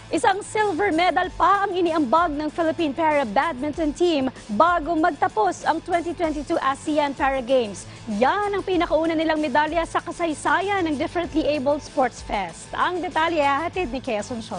Isang silver medal pa ang iniambag ng Philippine Para Badminton Team bago magtapos ang 2022 ASEAN Para Games. Yan ang pinakauna nilang medalya sa kasaysayan ng Differently Abled Sports Fest. Ang detalye hatid ni Kea Asuncion.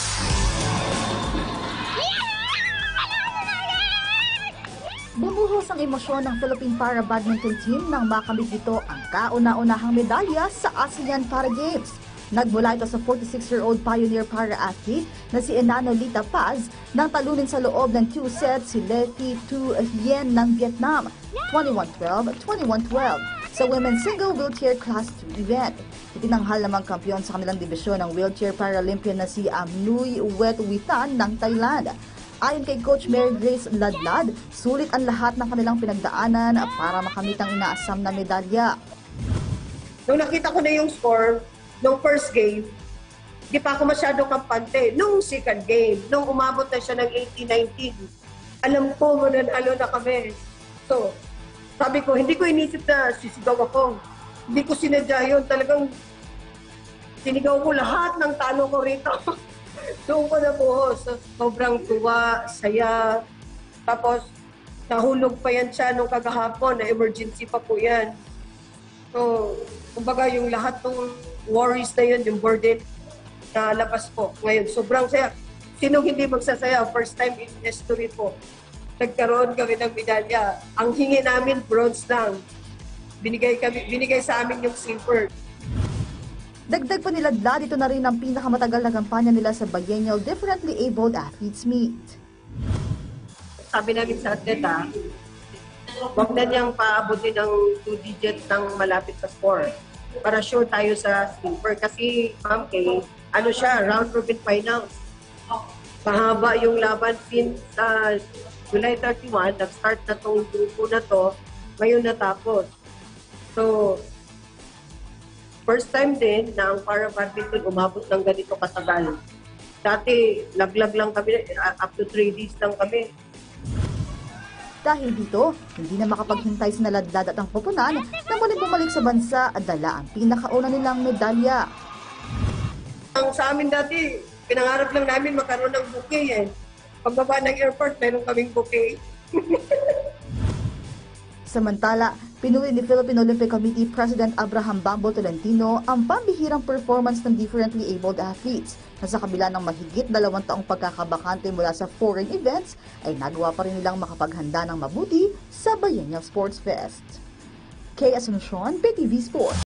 Bumuhos ang emosyon ng Philippine Para Badminton Team nang makamit ito ang kauna-unahang medalya sa ASEAN Para Games. Nagmula ito sa 46-year-old pioneer para-athlete na si Enano Lita Paz nang talunin sa loob ng 2 sets si Letty Tu Hien ng Vietnam, 21-12, 21-12, sa women's single wheelchair class 2 event. Itinanghal namang kampiyon sa kanilang dibisyon ng wheelchair Paralympian na si Amnui Wetwitan ng Thailand. Ayon kay Coach Mary Grace Ladlad, sulit ang lahat ng kanilang pinagdaanan para makamit ang inaasam na medalya. Nung nakita ko na yung score, nung first game, di pa ako masyado kampante. Nung second game, nung umabot na siya ng 18-19, alam ko mananalo na kami. So, sabi ko, hindi ko inisip na sisigaw ako. Hindi ko sinadya yun. Talagang sinigaw ko lahat ng talo ko rito. Doon ko nabuhos. Sobrang tuwa, saya. Tapos, nahulog pa yan siya nung kagahapon na emergency pa po yan. So, kumbaga yung lahat ng worries na yun, yung burden na labas po. Ngayon, sobrang saya. Sinong hindi magsasaya? First time in history po. Nagkaroon kami ng medalya. Ang hingi namin, bronze lang. Binigay sa amin yung silver. Dagdag pa nila Ladlad, ito na rin ang pinakamatagal na kampanya nila sa Biennial Differently Abled Athletes Meet. Sabi namin sa atleta, huwag na niyang paabutin ng 2 digits ng malapit sa score para sure tayo sa silver. Kasi, Ma'am Kay, ano siya, round robin finals. Mahaba yung laban since July 31, nag-start na itong grupo na to, ngayon natapos. So, first time din na ang para badminton umabot ng ganito katagal. Dati, laglag lang kami, up to 3 days lang kami. Dahil dito, hindi na makapaghintay si Ladlad at ang pupunan na muling bumalik sa bansa at dala ang pinakauna nilang medalya. Ang sa amin dati, pinangarap lang namin magkaroon ng bouquet eh. Pagbaba ng airport, meron kaming bouquet. Samantala, pinuli ni Philippine Olympic Committee President Abraham Bambo Tolentino ang pambihirang performance ng differently abled athletes na sa kabila ng mahigit 2 taong pagkakabakante mula sa foreign events ay nagawa pa rin nilang makapaghanda ng mabuti sa Biennial Sports Fest. Kea Asuncion, PTV Sports.